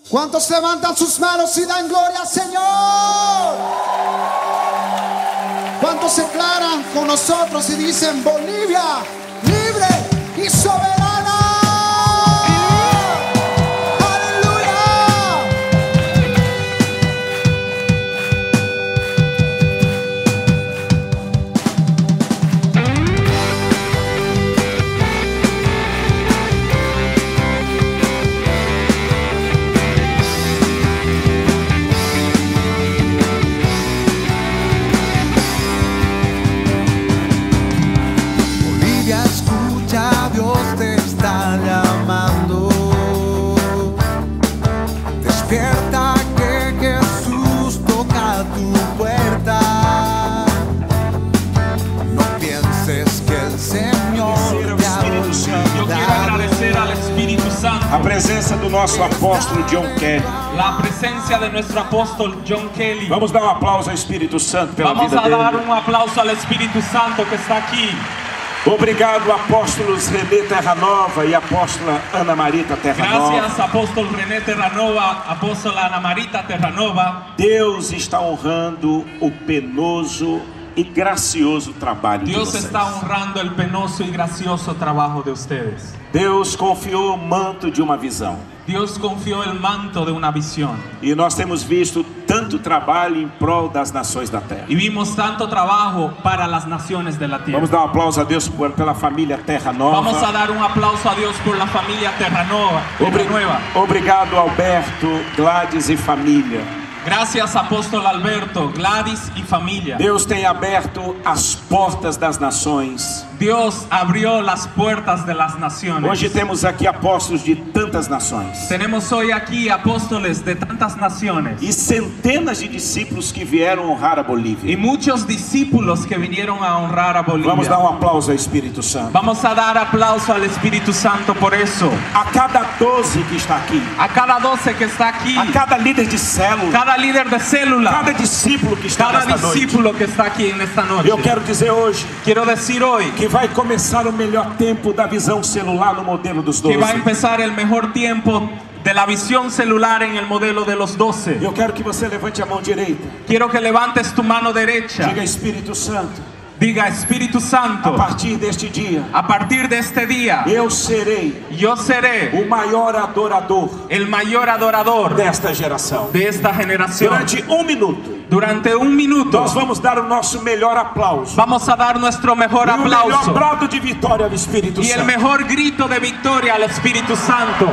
¿Cuántos levantan sus manos y dan gloria al Señor? ¿Cuántos se declaran con nosotros y dicen Bolivia libre y soberana? Despierta que Jesús toca tu puerta. No pienses que el Señor te ha olvidado. Yo quiero agradecer al Espíritu Santo. A presença do nosso apóstolo John Kelly. La presencia de nuestro apóstol John Kelly. Vamos dar um aplauso ao Espírito Santo pela Vamos vida a dar dele. un aplauso al Espíritu Santo que está aquí. Obrigado, apóstolos René Terranova e apóstola Ana Marita Terranova. Gracias, apóstol René Terranova, apóstola Ana Marita Terranova. Deus está honrando o penoso e gracioso trabalho de Dios vocês. está honrando el penoso y gracioso trabajo de ustedes. Deus confiou o manto de uma visão. Dios confió el manto de una visión. E nós temos visto tanto trabalho em prol das nações da terra. Y vimos tanto trabajo para las naciones de la tierra. Vamos dar um aplauso a Deus pela família Terranova. Vamos a dar un aplauso a Dios por la familia Terranova. Obrigado, Alberto, Gladys e família. Gracias, apóstol Alberto, Gladys y familia. Deus tem aberto as portas das nações. Dios abrió las puertas de las naciones. Hoje temos aqui apóstolos de tantas nações. Tenemos hoy aquí apóstoles de tantas naciones. E centenas de discípulos que vieram honrar a Bolívia. Y muchos discípulos que vinieron a honrar a Bolivia. Vamos dar um aplauso ao Espírito Santo. Vamos a dar aplauso al Espíritu Santo por eso. A cada 12 que está aqui. A cada 12 que está aquí. A cada líder de célula. Cada líder de célula. Cada discípulo que está Cada nesta discípulo noite. que está aquí en esta noche. Eu quero dizer hoje Quiero decir hoy que vai começar o melhor tempo da visão celular no modelo dos 12. que va a empezar el mejor tiempo de la visión celular en el modelo de los 12. Eu quero que você levante a mão direita. Quiero que levantes tu mano derecha. Diga Espírito Santo. Diga Espíritu Santo. A partir deste dia, A partir de este día, eu serei yo seré o maior adorador el mayor adorador desta geração. de esta generación. Durante minuto, Durante un minuto nós vamos dar o nosso melhor aplauso. vamos a dar nuestro mejor E o melhor aplauso brado de vitória ao Espírito y el Santo. mejor grito de victoria al Espíritu Santo.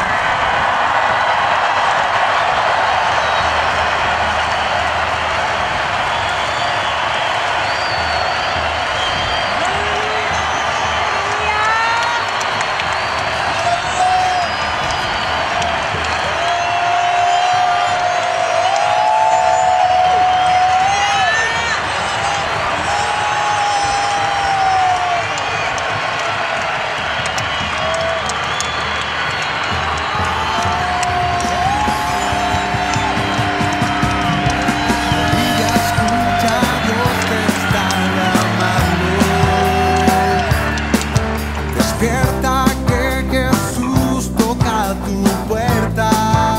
Despierta que Jesús toca tu puerta.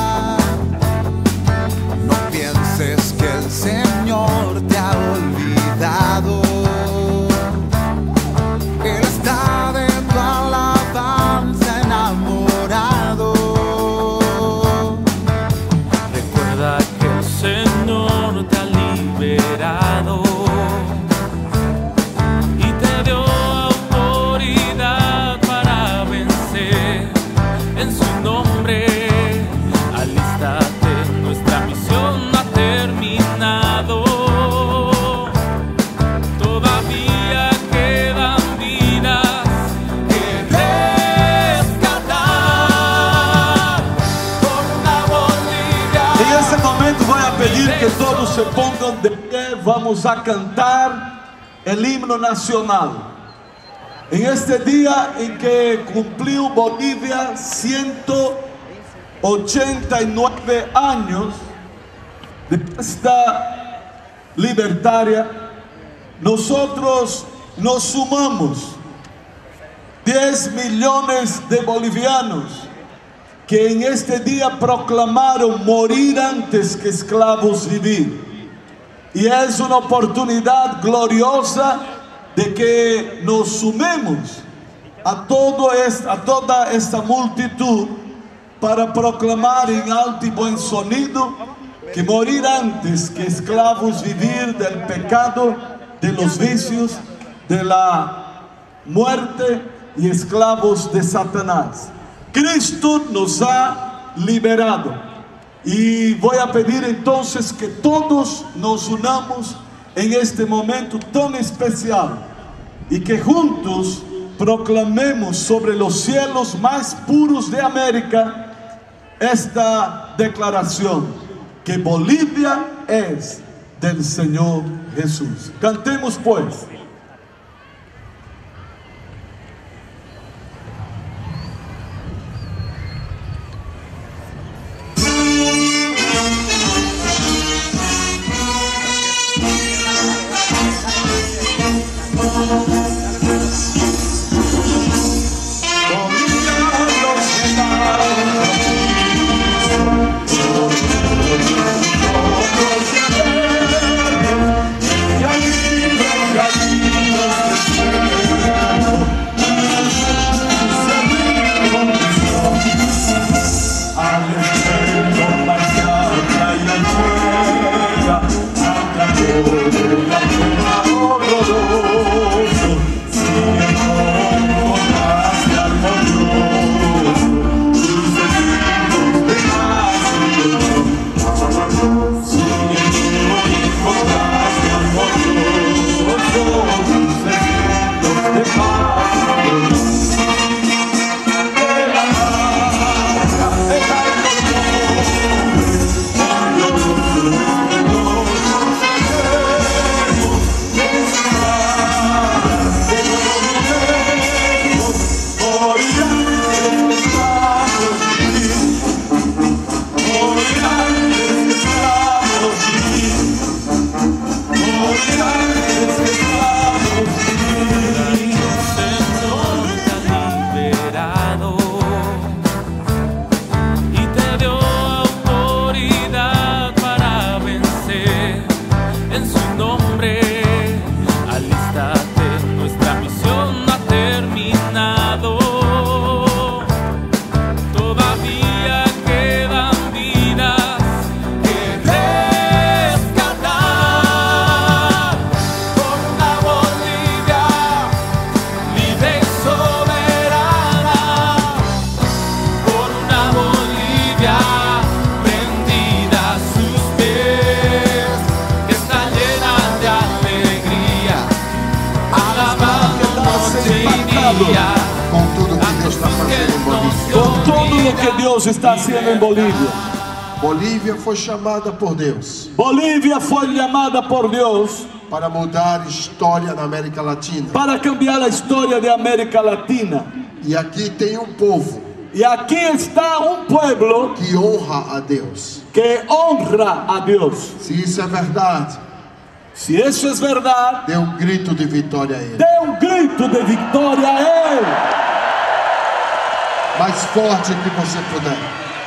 No pienses que el Señor te ha olvidado. Él está de tu alabanza enamorado. Recuerda que el Señor te ha liberado y te dio autoridad para vencer en su nombre. Alístate, nuestra misión ha terminado. Todavía quedan vidas que rescatar por una Bolivia. En este momento voy a pedir que todos se pongan de pie. Vamos a cantar el himno nacional. En este día en que cumplió Bolivia 189 años de esta libertaria, nosotros nos sumamos 10 millones de bolivianos que en este día proclamaron morir antes que esclavos vivir. Y es una oportunidad gloriosa de que nos sumemos a toda esta multitud para proclamar en alto y buen sonido que morir antes que esclavos vivir del pecado, de los vicios, de la muerte y esclavos de Satanás. Cristo nos ha liberado. Y voy a pedir entonces que todos nos unamos en este momento tan especial y que juntos proclamemos sobre los cielos más puros de América esta declaración, que Bolivia es del Señor Jesús. Cantemos pues. Está haciendo en Bolivia. Bolívia foi chamada por Deus. Bolívia foi chamada por Deus para mudar a história na América Latina. Para cambiar a história de América Latina. E aqui tem um povo. E aqui está um pueblo que honra a Deus. Que honra a Deus. Se isso é verdade, se isso é verdade, dê um grito de vitória a Ele. Dê um grito de vitória a Ele. Mais forte que você puder.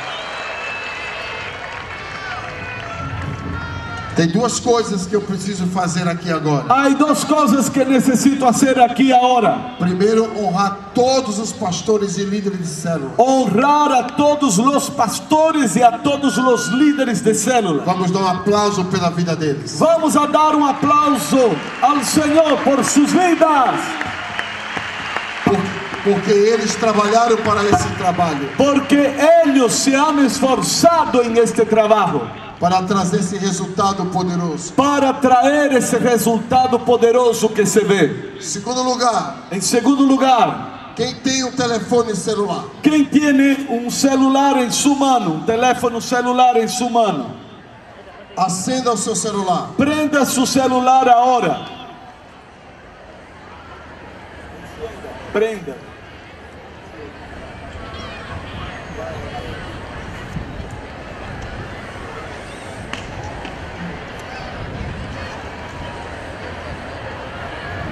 Tem duas coisas que eu preciso fazer aqui agora. Há duas coisas que necessito fazer aqui agora. Primeiro, honrar todos os pastores e líderes de célula. Honrar a todos os pastores e a todos os líderes de célula. Vamos dar um aplauso pela vida deles. Vamos a dar um aplauso ao Senhor por suas vidas. Porque eles trabalharam para esse trabalho. Porque eles se han esforçado em este trabalho. Para trazer esse resultado poderoso. Para trazer esse resultado poderoso que se vê. Segundo lugar. Em segundo lugar. Quem tem um telefone celular? Quem tem um celular em sua mão, um telefone celular em sua mão. Acenda o seu celular. Prenda seu celular agora. Prenda.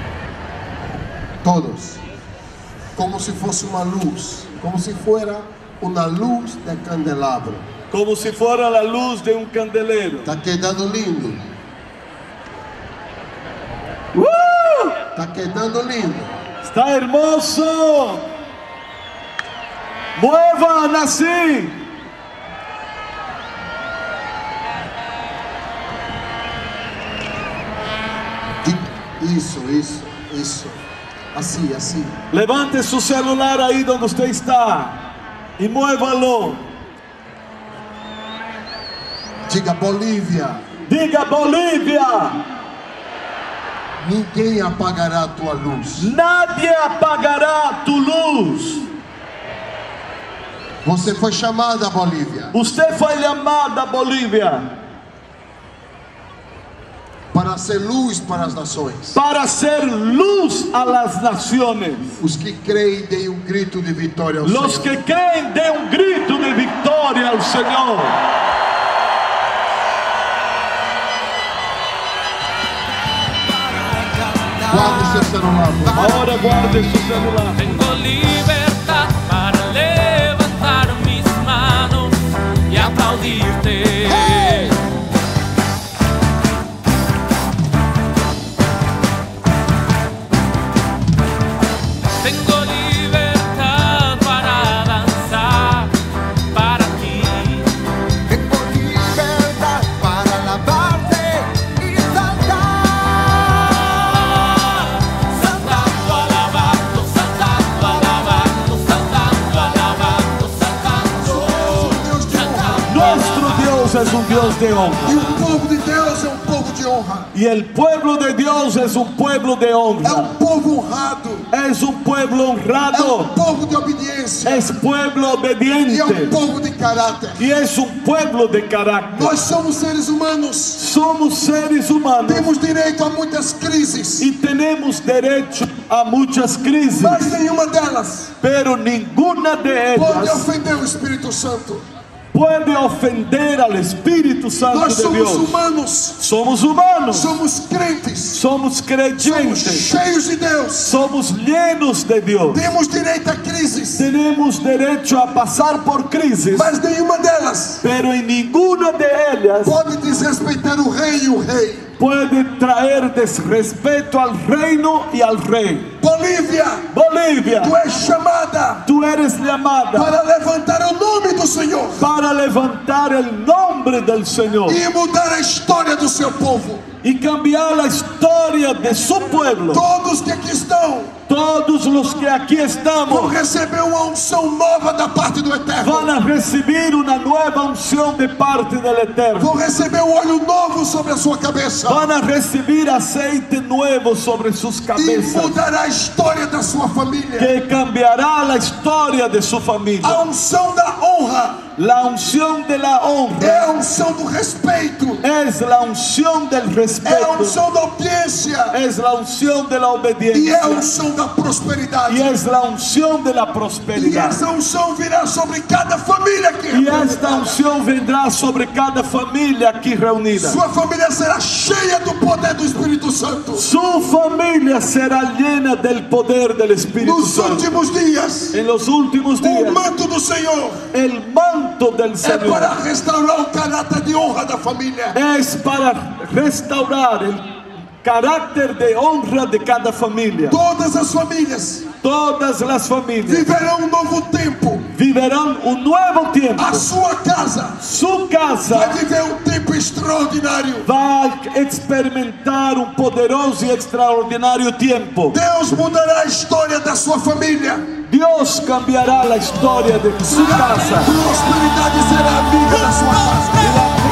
Todos, como se fosse uma luz, como se fuera una luz de candelabro. como si fuera la luz de un candelero. Está quedando lindo. Está quedando lindo. Está hermoso. Muevan así. Isso. Así. Levante su celular ahí donde usted está y muévalo. Diga Bolívia. Diga Bolívia. Ninguém apagará a tua luz. Nadie apagará tu luz. Você foi chamada, Bolívia, Usted fue llamada, Bolívia, para ser luz para as nações. para ser luz a las naciones. Os que creem, deem um grito de vitória ao Los Senhor. que creen, den un grito de victoria al Señor. Guarde seu celular, por favor. Ahora guarde su celular. Tengo libertad para levantar mis manos y aplaudirte. Tengo libertad para danzar para ti. Tengo libertad para alabarte y saltar. Saltando, alabando, saltando, alabando, saltando, alabando, saltando. Nuestro Dios es un Dios de honra. E o povo de Deus é um povo de honra. Y el pueblo de Dios es un pueblo de É honra. um povo honrado. Es un pueblo É um honrado. povo de obediência. Es pueblo E é um obediente. povo de caráter. Y es un pueblo de carácter. Nós somos seres humanos. Somos seres humanos Temos direito a muitas crises. y tenemos derecho a muchas crisis, Mas nenhuma delas pero ninguna de pode ellas ofender o Espírito Santo. puede ofender al Espíritu Santo Nós de somos Dios. humanos. Somos humanos, Somos crentes. somos Somos creyentes, cheios de Deus. somos llenos de Dios. Temos direito a crises. Tenemos derecho a pasar por crisis, Mas nenhuma delas pero en ninguna de ellas pode desrespeitar o rei e o rei. puede traer desrespeto al reino y al rey. Bolívia, Bolivia, tu és chamada tú eres llamada para levantar o nome do Senhor para levantar el nombre del Señor e mudar a história do seu povo. y cambiar la historia de su pueblo. Todos que aqui estão Todos los que aquí vão estamos receber uma unção nova da parte do Eterno. van a recibir una nueva unción de parte del Eterno. Vão receber um óleo novo sobre a sua cabeça. Van a recibir aceite nuevo sobre sus E cabezas mudará a história da sua família. que cambiará la historia de su familia. A unção da honra La unción de la é honra a unção do respeito. es la unción del É a respeto, unção da obediência. es la unción de la E é a obediencia unção da prosperidade. y es la unción de la E prosperidad. essa unção virá sobre cada família aqui. Y esta unción vendrá sobre cada familia aquí reunida. Sua família será cheia do poder do Espírito Santo. Su familia será llena del poder del Espíritu Nos Santo. últimos dias, En los últimos o días, manto do Senhor el manto del é para Señor restaurar o caráter de honra da família. es para restaurar el carácter de honra de cada familia. Todas as famílias Todas las familias viverão um novo tempo. vivirán un nuevo tiempo. A sua casa Su vai casa viver um tempo extraordinário. va a experimentar un poderoso y extraordinario tiempo. Deus mudará a história da sua família. Dios cambiará la historia de su casa. Prosperidade será amiga da sua casa.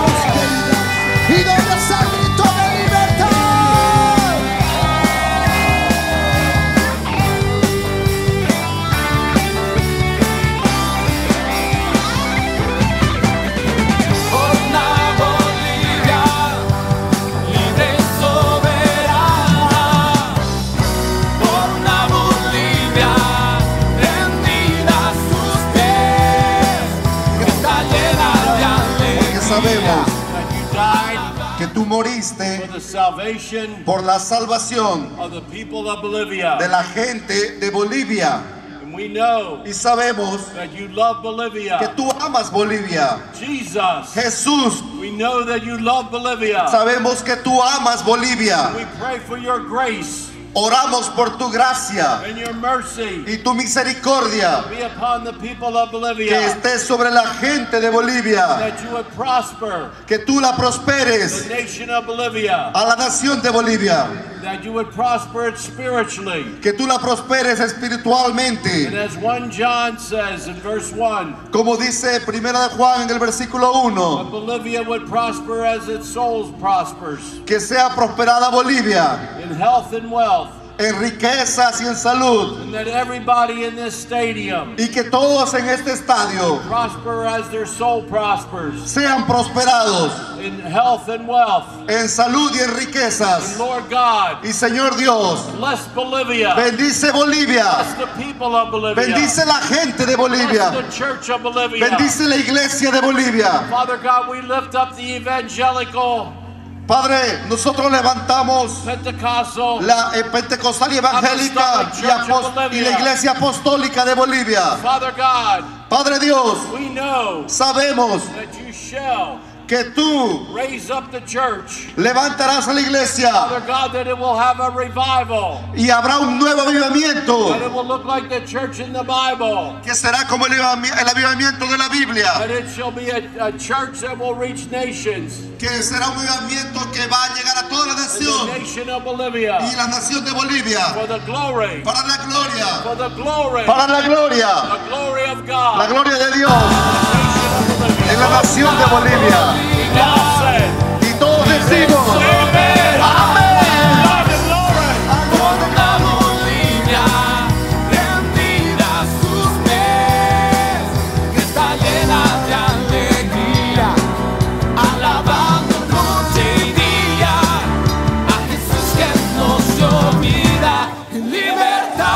Y donde está el grito de libertad. Por una Bolivia libre y soberana, por una Bolivia rendida a sus pies, que está llena de Porque alegría. sabemos que tú moriste for the salvation por la salvación of the people of Bolivia. de la gente de Bolivia. And we know y sabemos that you love Bolivia. que tú amas Bolivia. Jesus, Jesús, we know that you love Bolivia. sabemos que tú amas Bolivia. We pray for your grace Oramos por tu gracia and your mercy y tu misericordia be upon the people of que Bolivia. esté sobre la gente de Bolivia, That you would prosper que tú la prosperes the nation of Bolivia. a la nación de Bolivia, That you would prosper it spiritually. que tú la prosperes And espiritualmente, as 1 John says in verse 1, como dice Primera de Juan en el versículo that 1, Bolivia would prosper as its soul prospers, que sea prosperada Bolivia in health and wealth, en riquezas y en salud, and that everybody in this stadium y que todos en este estadio prosper as their soul prospers, sean prosperados in health and wealth. en salud y en And riquezas. Lord God, Y Señor Dios, bless Bolivia, bendice Bolivia, bless the people of Bolivia, bendice la gente de Bolivia, bless the church of Bolivia. bendice la iglesia de Bolivia. Father God, we lift up the evangelical, Padre, nosotros levantamos Pentecostal, la pentecostal y evangélica y la iglesia apostólica de Bolivia. Father God, Padre Dios, we know sabemos that you shall que tú raise up the church. levantarás a la iglesia Father God, that it will have a revival, y habrá un nuevo avivamiento that it will look like the church in the Bible, que será como el avivamiento de la Biblia, that it shall be a church that will reach nations, que será un avivamiento que va a llegar a toda la the nación nation of Bolivia, y la nación de Bolivia for the glory, para la gloria, for the glory, para la gloria, the glory of God, la gloria de Dios the en la nación de Bolivia. God said, Y todos decimos amen. amén. God the glory. La Bolivia rendida a sus pies, que está llena de alegría, alabando noche y día a Jesús que no se olvida. En libertad,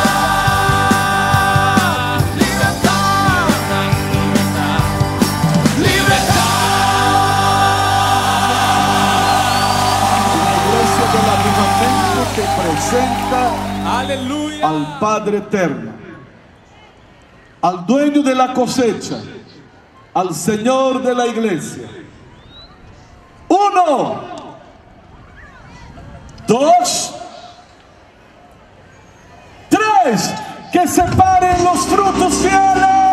libertad, libertad, libertad. Iglesia del avivamiento que presenta Aleluya. al Padre Eterno, al dueño de la cosecha, al Señor de la iglesia. 1, 2, 3, que separen los frutos fieles.